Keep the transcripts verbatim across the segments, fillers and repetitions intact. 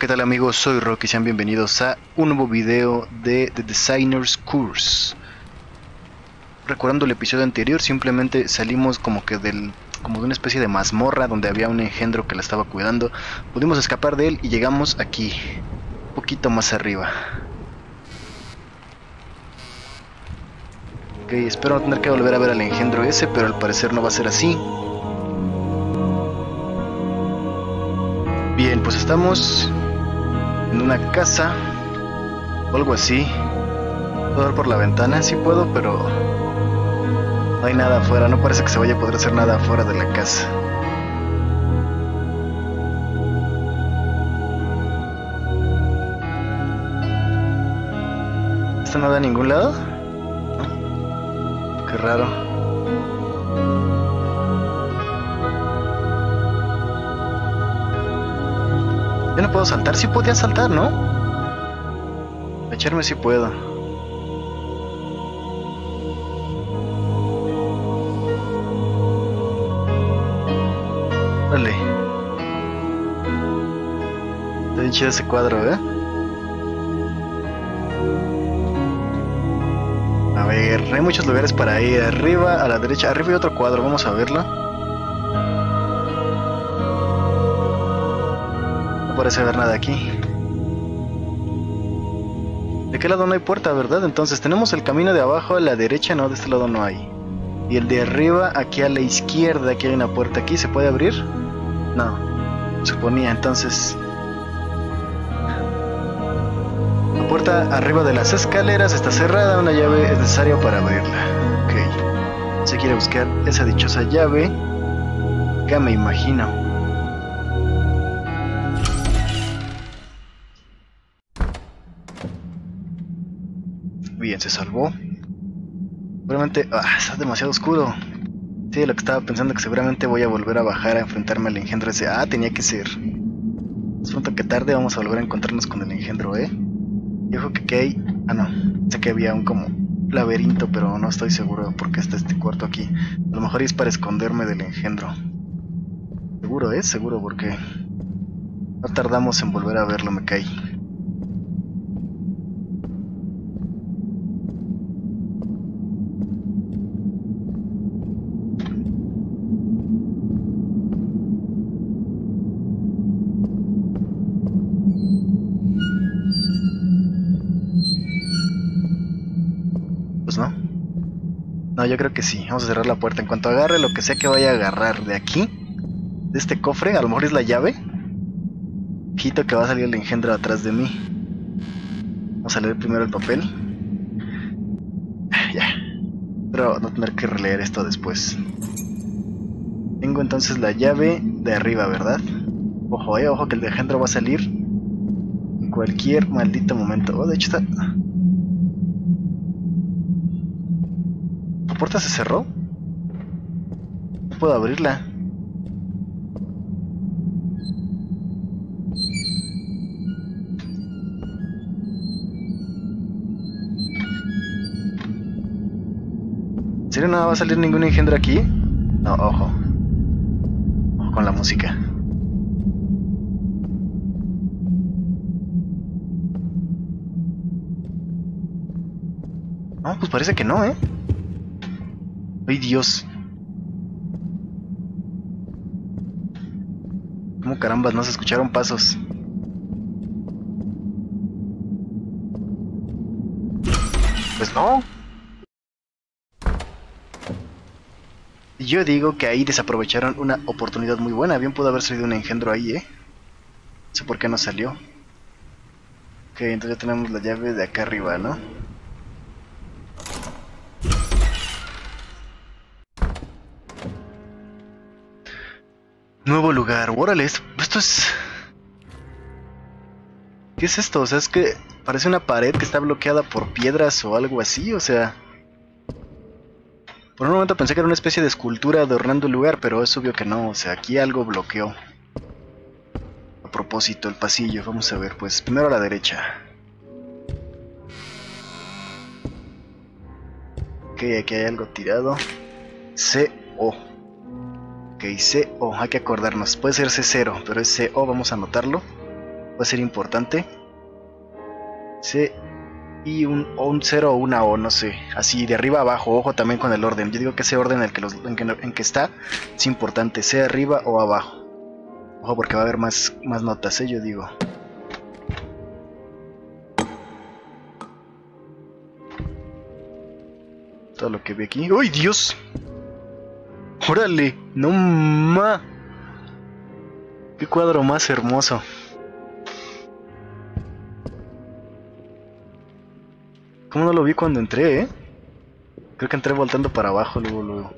¿Qué tal amigos? Soy Rocky, sean bienvenidos a un nuevo video de The Designer's Curse. Recordando el episodio anterior, simplemente salimos como que del como de una especie de mazmorra donde había un engendro que la estaba cuidando. Pudimos escapar de él y llegamos aquí, un poquito más arriba. Ok, espero no tener que volver a ver al engendro ese, pero al parecer no va a ser así. Bien, pues estamos en una casa o algo así. Puedo ver por la ventana, sí puedo, pero no hay nada afuera. No parece que se vaya a poder hacer nada afuera de la casa. ¿Esto no da a ningún lado? ¿No? Qué raro. Yo no puedo saltar, sí podía saltar, ¿no? Echarme sí puedo. Dale. Está bien chido ese cuadro, ¿eh? A ver, hay muchos lugares para ir. Arriba, a la derecha, arriba hay otro cuadro, vamos a verlo. No parece haber nada aquí. ¿De qué lado no hay puerta, verdad? Entonces tenemos el camino de abajo a la derecha, no, de este lado no hay. Y el de arriba, aquí a la izquierda, aquí hay una puerta. ¿Aquí se puede abrir? No, suponía, entonces... La puerta arriba de las escaleras está cerrada, una llave es necesaria para abrirla. Ok, se quiere buscar esa dichosa llave. Acá me imagino. Bien, se salvó. Seguramente... Ah, está demasiado oscuro. Sí, lo que estaba pensando, que seguramente voy a volver a bajar a enfrentarme al engendro ese. Ah, tenía que ser. Es pronto que tarde vamos a volver a encontrarnos con el engendro, ¿eh? Y ojo que aquí hay... Ah, no. Sé que había un como laberinto, pero no estoy seguro por qué está este cuarto aquí. A lo mejor es para esconderme del engendro. Seguro, ¿eh? Seguro, porque... no tardamos en volver a verlo, me caí. ¿No? No, yo creo que sí. Vamos a cerrar la puerta. En cuanto agarre lo que sea que vaya a agarrar de aquí, de este cofre, a lo mejor es la llave. Quito que va a salir el engendro atrás de mí. Vamos a leer primero el papel. Ya. Pero no tener que releer esto después. Tengo entonces la llave de arriba, ¿verdad? Ojo, eh, ojo que el engendro va a salir en cualquier maldito momento. Oh, de hecho está... ¿La puerta se cerró? No puedo abrirla. ¿En serio no va a salir ningún engendro aquí? No, ojo. Ojo con la música. No, pues parece que no, ¿eh? ¡Ay, Dios! ¿Cómo carambas no se escucharon pasos? Pues no. Yo digo que ahí desaprovecharon una oportunidad muy buena. Bien pudo haber salido un engendro ahí, ¿eh? No sé por qué no salió. Ok, entonces ya tenemos la llave de acá arriba, ¿no? Nuevo lugar. Órale, esto es... ¿Qué es esto? O sea, es que parece una pared que está bloqueada por piedras o algo así, o sea... Por un momento pensé que era una especie de escultura adornando el lugar, pero es obvio que no, o sea, aquí algo bloqueó. A propósito, el pasillo, vamos a ver, pues primero a la derecha. Ok, aquí hay algo tirado. C O. Ok, C O, hay que acordarnos. Puede ser C cero, pero es C O, vamos a anotarlo. Puede ser importante. C y un, o un cero o una O, no sé. Así de arriba a abajo. Ojo también con el orden. Yo digo que ese orden en el que, los, en que, en que está es importante. Sea arriba o abajo. Ojo porque va a haber más, más notas, ¿eh? Yo digo. Todo lo que ve aquí. ¡Uy, Dios! ¡Órale! ¡No ma! ¡Qué cuadro más hermoso! ¿Cómo no lo vi cuando entré, eh? Creo que entré voltando para abajo luego, luego.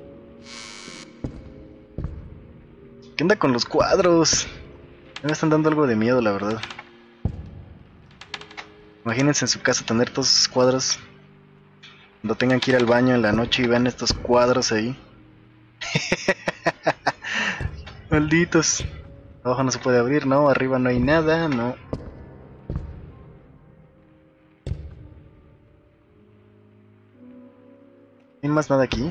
¿Qué onda con los cuadros? Me están dando algo de miedo, la verdad. Imagínense en su casa tener todos esos cuadros. Cuando tengan que ir al baño en la noche y vean estos cuadros ahí. Malditos. Abajo no se puede abrir, no. Arriba no hay nada, no. ¿No hay más nada aquí?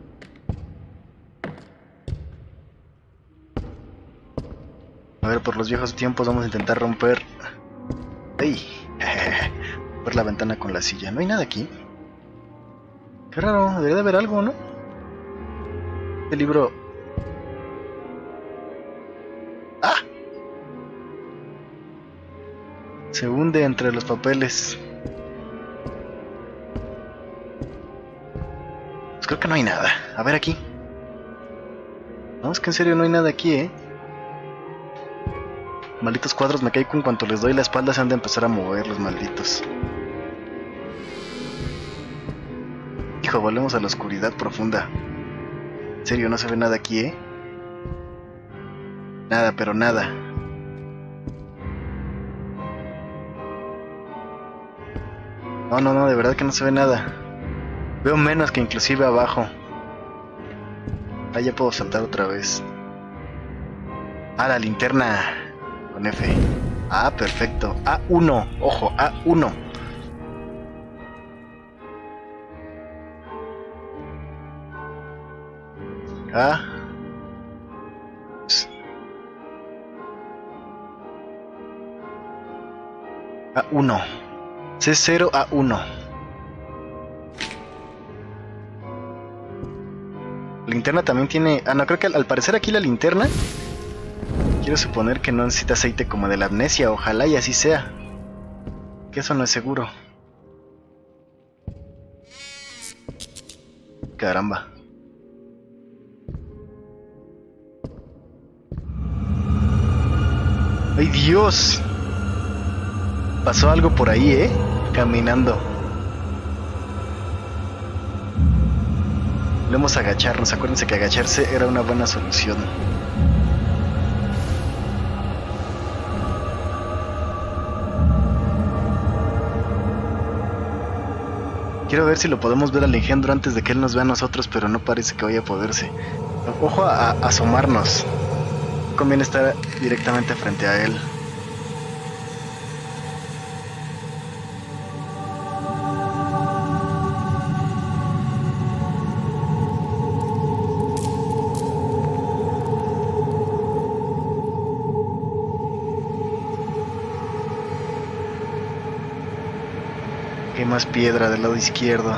A ver, por los viejos tiempos vamos a intentar romper... ¡Ey! Romper la ventana con la silla. ¿No hay nada aquí? Qué raro, debería de haber algo, ¿no? Este libro... ¡Ah! Se hunde entre los papeles. Pues creo que no hay nada. A ver aquí. No, es que en serio no hay nada aquí, ¿eh? Malditos cuadros, me caigo en cuanto les doy la espalda, se han de empezar a mover los malditos. Hijo, volvemos a la oscuridad profunda. En serio, no se ve nada aquí, ¿eh? Nada, pero nada. No, no, no, de verdad que no se ve nada. Veo menos que inclusive abajo. Ah, ya puedo saltar otra vez. Ah, la linterna. Con F. Ah, perfecto. A uno. Ojo, A uno. A. A uno. C cero A uno. La linterna también tiene... Ah, no, creo que al, al parecer aquí la linterna... Quiero suponer que no necesita aceite como de la amnesia, ojalá y así sea. Que eso no es seguro. Caramba. ¡Ay, Dios! Pasó algo por ahí, ¿eh? Caminando. Debemos agacharnos, acuérdense que agacharse era una buena solución. Quiero ver si lo podemos ver al engendro antes de que él nos vea a nosotros, pero no parece que vaya a poderse. Ojo a, a asomarnos. No conviene estar directamente frente a él. Hay más piedra del lado izquierdo.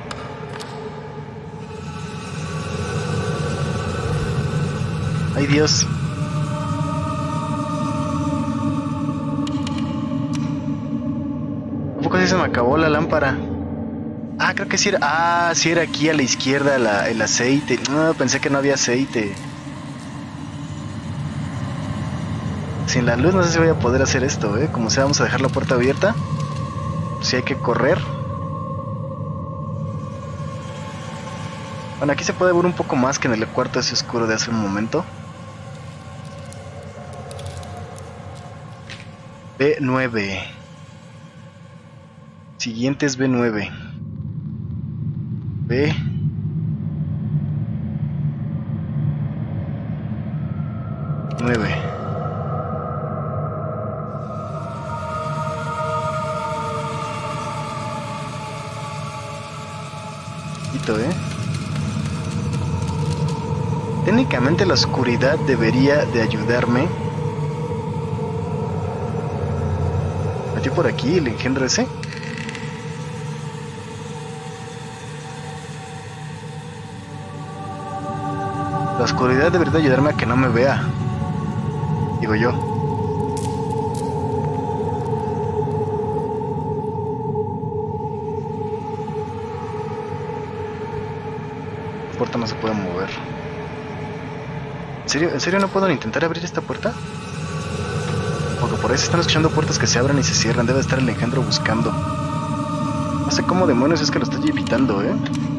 ¡Ay, Dios! ¿A poco sí se me acabó la lámpara? Ah, creo que sí era... Ah, sí era aquí a la izquierda la, el aceite. No, pensé que no había aceite. Sin la luz no sé si voy a poder hacer esto, ¿eh? Como sea, vamos a dejar la puerta abierta. Si hay que correr. Bueno, aquí se puede ver un poco más que en el cuarto ese oscuro de hace un momento. B nueve. Siguiente es B nueve. B. nueve. ¿eh? Técnicamente la oscuridad debería de ayudarme. metió por aquí el engendro ese? La oscuridad debería ayudarme a que no me vea. Digo yo. La puerta no se puede mover. ¿En serio, ¿En serio no puedo intentar abrir esta puerta? Porque por ahí se están escuchando puertas que se abren y se cierran. Debe estar el engendro buscando. No sé cómo demonios es que lo estoy evitando, ¿eh?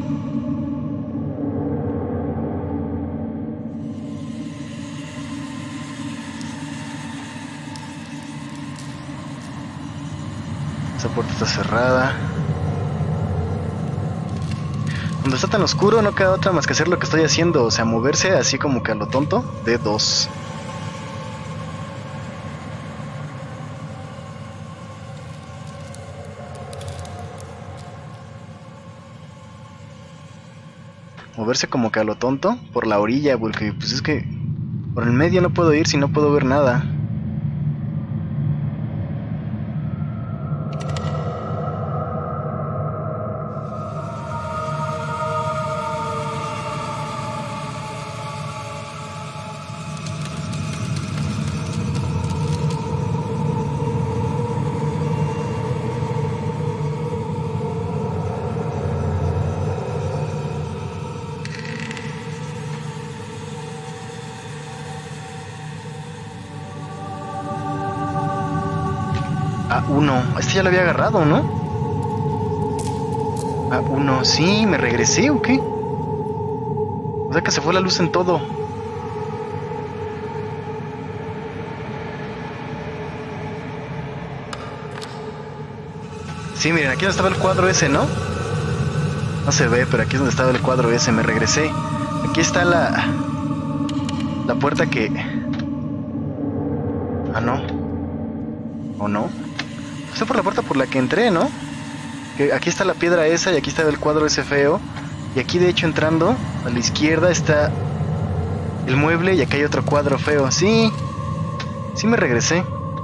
Esa puerta está cerrada. Cuando está tan oscuro no queda otra más que hacer lo que estoy haciendo. O sea, moverse así como que a lo tonto. De dos. Moverse como que a lo tonto por la orilla, porque pues es que por el medio no puedo ir si no puedo ver nada. A uno, este ya lo había agarrado, ¿no? A uno, sí, ¿me regresé o qué? O sea que se fue la luz en todo. Sí, miren, aquí es donde estaba el cuadro ese, ¿no? No se ve, pero aquí es donde estaba el cuadro ese, me regresé. Aquí está la... La puerta que... Ah, no. ¿O no? Pasé por la puerta por la que entré, ¿no? Que aquí está la piedra esa y aquí está el cuadro ese feo. Y aquí de hecho entrando a la izquierda está el mueble y acá hay otro cuadro feo. Sí, sí me regresé.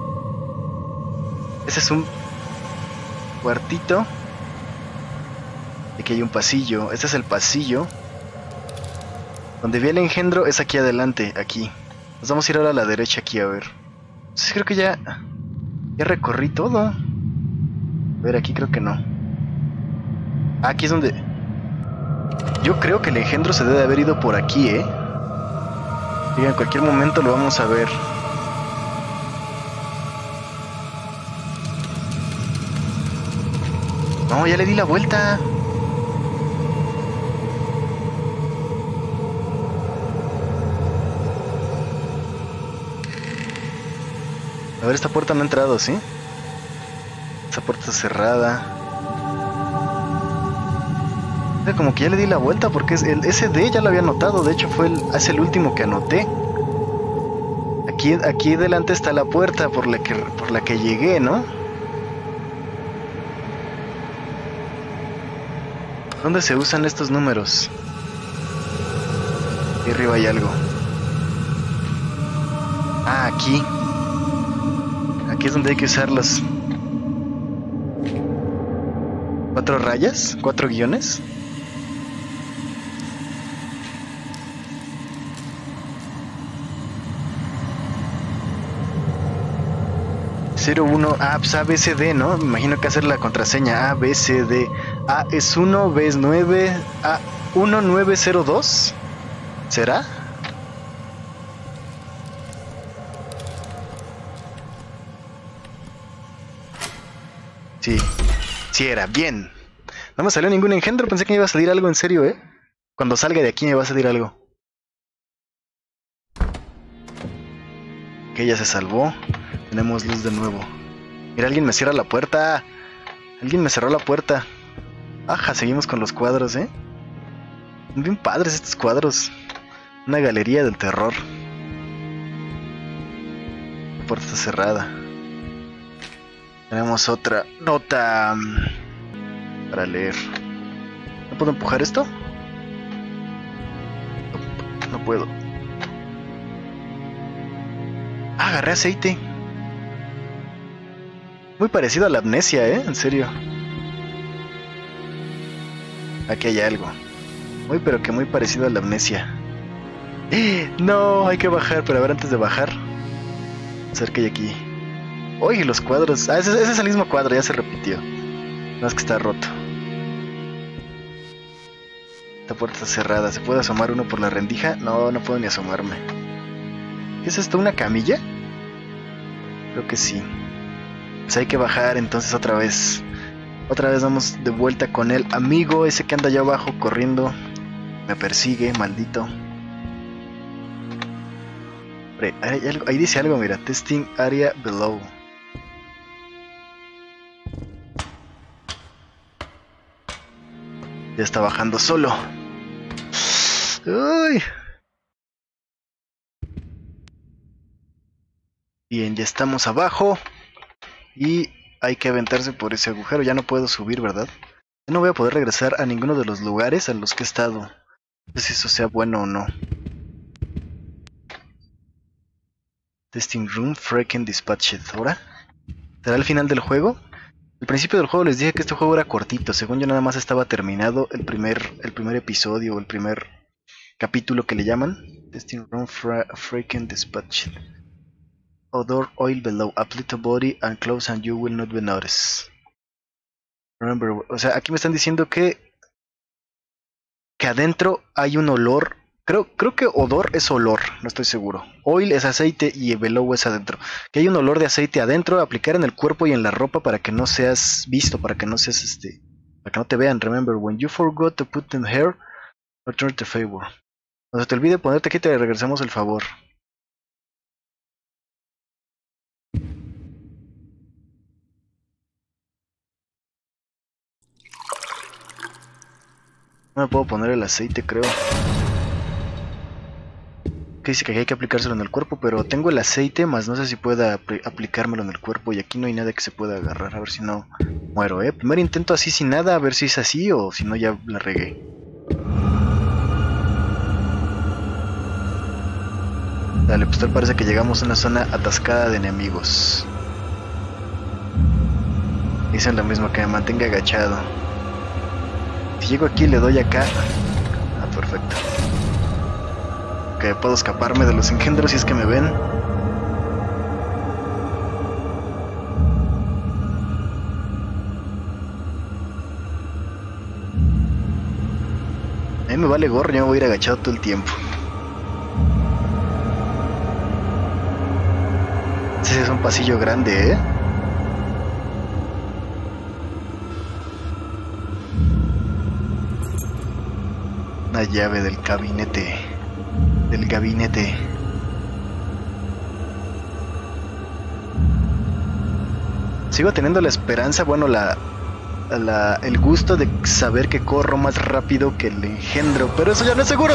Ese es un cuartito. Y aquí hay un pasillo. Este es el pasillo. Donde vi el engendro es aquí adelante, aquí. Nos vamos a ir ahora a la derecha aquí a ver. Entonces creo que ya... Ya recorrí todo. A ver, aquí creo que no. Ah, aquí es donde... Yo creo que el engendro se debe haber ido por aquí, ¿eh? Y en cualquier momento lo vamos a ver. No, ya le di la vuelta. A ver, esta puerta no ha entrado, ¿sí? Esta puerta está cerrada. Como que ya le di la vuelta porque es el S D ya lo había anotado. De hecho fue el, es el último que anoté. Aquí, aquí delante está la puerta por la que, por la que llegué, ¿no? ¿Dónde se usan estos números? Aquí arriba hay algo. Ah, aquí. Aquí es donde hay que usar las cuatro rayas, cuatro guiones. cero uno, ah, pues A, B, C, D, ¿no? Me imagino que hacer la contraseña A, B, C, D. A es uno, B es nueve, A uno nueve cero dos. ¿Será? Sí, sí era, bien. No me salió ningún engendro, pensé que me iba a salir algo en serio, ¿eh? Cuando salga de aquí me va a salir algo. Ok, ya se salvó. Tenemos luz de nuevo. Mira, alguien me cierra la puerta. Alguien me cerró la puerta. Ajá, seguimos con los cuadros, ¿eh? Bien padres estos cuadros. Una galería del terror. La puerta está cerrada. Tenemos otra nota para leer. ¿No puedo empujar esto? No, no puedo. Ah, agarré aceite. Muy parecido a la amnesia, ¿eh? En serio. Aquí hay algo. Muy pero que muy parecido a la amnesia. No, hay que bajar, pero a ver, antes de bajar, a ver qué hay aquí. Oye, los cuadros. Ah, ese, ese es el mismo cuadro, ya se repitió. No es que está roto. Esta puerta está cerrada. ¿Se puede asomar uno por la rendija? No, no puedo ni asomarme. ¿Qué es esto? ¿Una camilla? Creo que sí. Pues hay que bajar entonces otra vez. Otra vez vamos de vuelta con el amigo ese que anda allá abajo corriendo. Me persigue, maldito. Hay algo, ahí dice algo, mira. Testing area below. Ya está bajando solo. Uy. Bien, ya estamos abajo. Y hay que aventarse por ese agujero. Ya no puedo subir, ¿verdad? Ya no voy a poder regresar a ninguno de los lugares a los que he estado. No sé si eso sea bueno o no. Testing room, freaking dispatched. ¿Ahora? ¿Será el final del juego? Al principio del juego les dije que este juego era cortito. Según yo nada más estaba terminado el primer, el primer episodio o el primer capítulo que le llaman. Testing room, fra freaking dispatched. Odor oil below. Apply to body and clothes and you will not be noticed. Remember, o sea, aquí me están diciendo que que adentro hay un olor. Creo, creo que odor es olor, no estoy seguro. Oil es aceite y below es adentro. Que hay un olor de aceite adentro, aplicar en el cuerpo y en la ropa para que no seas visto, para que no seas este, para que no te vean. Remember, when you forgot to put in hair, return the favor. Cuando se te olvide ponerte aquí, te regresamos el favor. No me puedo poner el aceite, creo. Que dice que hay que aplicárselo en el cuerpo, pero tengo el aceite, más no sé si pueda apl aplicármelo en el cuerpo. Y aquí no hay nada que se pueda agarrar, a ver si no muero, eh. Primer intento así sin nada, a ver si es así o si no ya la regué. Dale, pues tal parece que llegamos a una zona atascada de enemigos. Dicen lo mismo, que me mantenga agachado. Si llego aquí le doy acá. Ah, perfecto. Que puedo escaparme de los engendros si es que me ven. A mí me vale gorro, yo me voy a ir agachado todo el tiempo. Ese es un pasillo grande, ¿eh? Una llave del gabinete. Del gabinete. Sigo teniendo la esperanza, bueno, la, la el gusto de saber que corro más rápido que el engendro, pero eso ya no es seguro.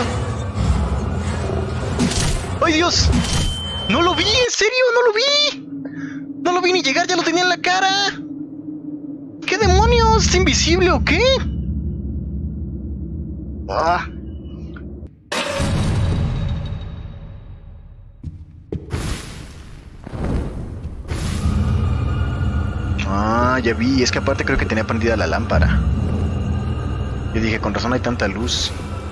¡Ay, Dios! ¡No lo vi! ¡En serio! ¡No lo vi! ¡No lo vi ni llegar! ¡Ya lo tenía en la cara! ¿Qué demonios? ¿Es invisible o qué? ¡Ah! Ah, ya vi, es que aparte creo que tenía prendida la lámpara. Yo dije, con razón hay tanta luz.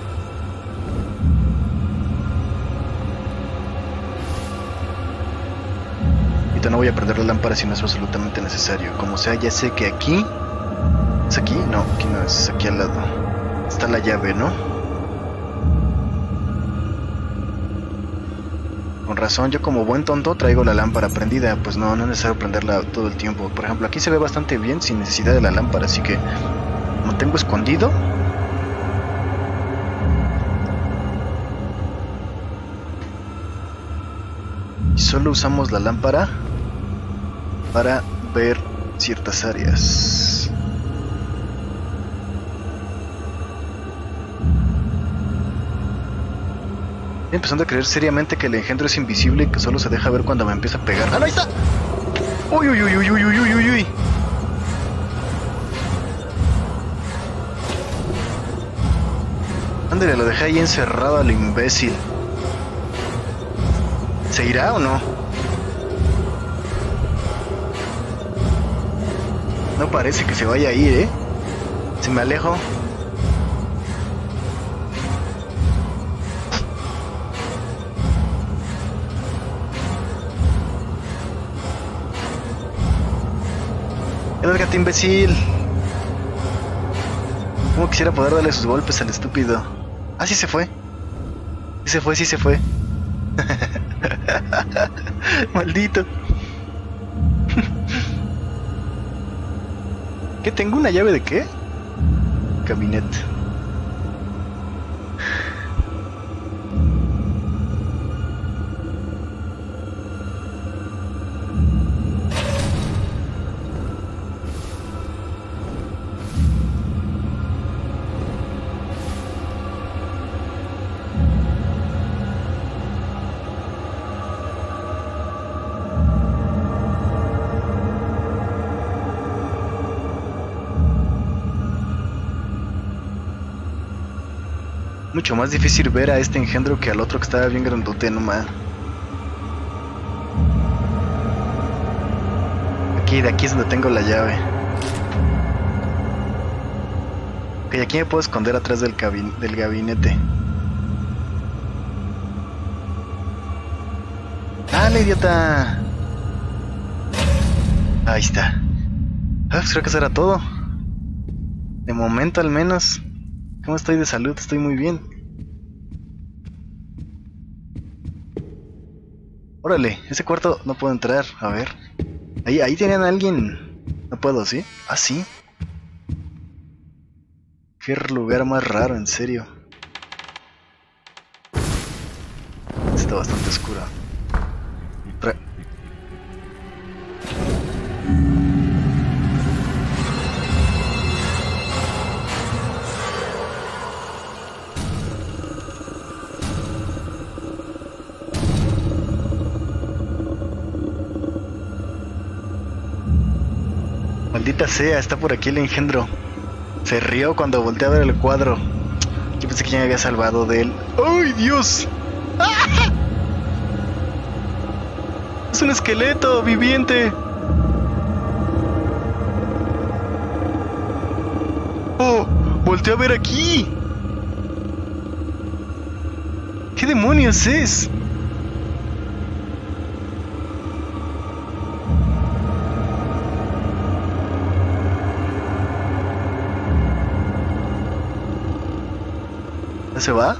Ahorita no voy a prender la lámpara si no es absolutamente necesario. Como sea, ya sé que aquí... ¿Es aquí? No, aquí no es, es aquí al lado. Está la llave, ¿no? Con razón, yo como buen tonto traigo la lámpara prendida. Pues no, no es necesario prenderla todo el tiempo. Por ejemplo, aquí se ve bastante bien sin necesidad de la lámpara, así que me mantengo escondido. Y solo usamos la lámpara para ver ciertas áreas. Estoy empezando a creer seriamente que el engendro es invisible y que solo se deja ver cuando me empieza a pegar. ¡Ah, no, ahí está! ¡Uy, uy, uy, uy, uy, uy, uy, uy! Ándale, lo dejé ahí encerrado al imbécil. ¿Se irá o no? No parece que se vaya a ir, ¿eh? Si me alejo. ¡Lárgate, imbécil! Como quisiera poder darle sus golpes al estúpido. Ah, sí se fue. Sí se fue, sí se fue. Maldito. ¿Qué tengo? ¿Una llave de qué? Gabinete. Mucho más difícil ver a este engendro que al otro que estaba bien grandote, nomás. Aquí, de aquí es donde tengo la llave. Ok, aquí me puedo esconder atrás del, del gabinete. ¡Dale, idiota! Ahí está. Ah, pues creo que eso era todo. De momento al menos. ¿Cómo estoy de salud? Estoy muy bien. Órale, ese cuarto no puedo entrar. A ver. Ahí, ahí tenían a alguien. No puedo, ¿sí? Ah, sí. Qué lugar más raro, en serio. Está bastante oscuro. Re Maldita sea, está por aquí el engendro. Se rió cuando volteé a ver el cuadro. Yo pensé que ya me había salvado de él. ¡Ay, Dios! ¡Ah! Es un esqueleto viviente. ¡Oh! ¡Volteé a ver aquí! ¿Qué demonios es? ¿Se va?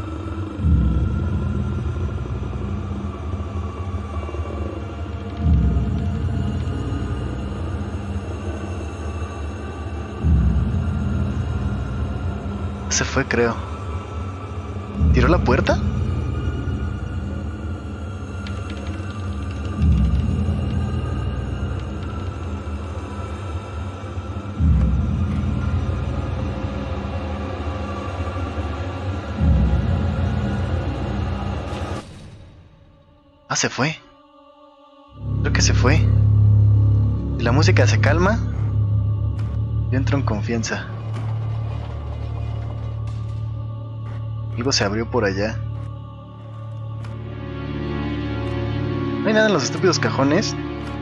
Se fue, creo. ¿Tiró la puerta? Ah, se fue. Creo que se fue. Si la música se calma, yo entro en confianza. Algo se abrió por allá. No hay nada en los estúpidos cajones.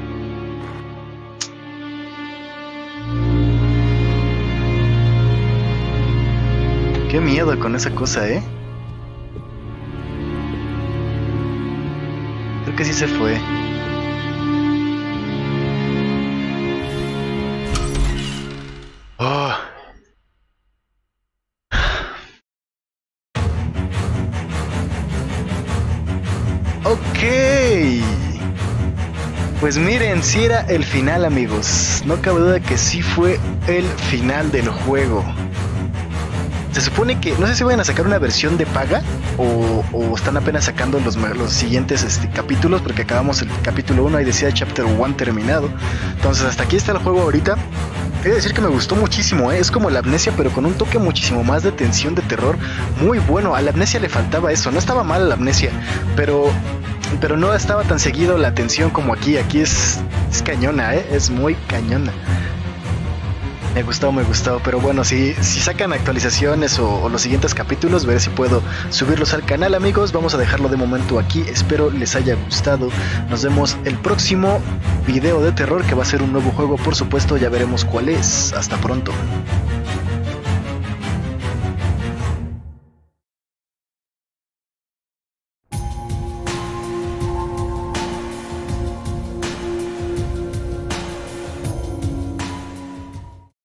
Qué miedo con esa cosa, ¿eh? Creo que sí se fue. Oh. Ok. Pues miren, sí era el final, amigos. No cabe duda que sí fue el final del juego. Se supone que, no sé si van a sacar una versión de paga o, o están apenas sacando los, los siguientes este, capítulos, porque acabamos el capítulo uno y decía Chapter uno terminado. Entonces hasta aquí está el juego ahorita. He de decir que me gustó muchísimo, ¿eh? Es como la Amnesia, pero con un toque muchísimo más de tensión, de terror. Muy bueno, a la Amnesia le faltaba eso. No estaba mal la Amnesia, pero, pero no estaba tan seguido la tensión como aquí. Aquí es, es cañona, ¿eh? Es muy cañona. Me gustó, me gustó, pero bueno, si, si sacan actualizaciones o, o los siguientes capítulos, veré si puedo subirlos al canal, amigos. Vamos a dejarlo de momento aquí, espero les haya gustado. Nos vemos el próximo video de terror, que va a ser un nuevo juego, por supuesto, ya veremos cuál es. Hasta pronto.